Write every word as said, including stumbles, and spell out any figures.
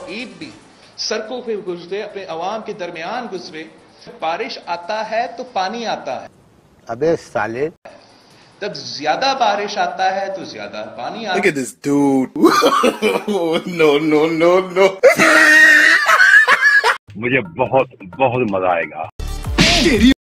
ईद भी सड़कों पे गुजरे, अपने अवाम के दरमियान गुजरे। बारिश आता है तो पानी आता है, अबे साले, तब ज्यादा बारिश आता है तो ज्यादा पानी आता है। Look at this dude. No, no, no, no. मुझे बहुत बहुत मजा आएगा।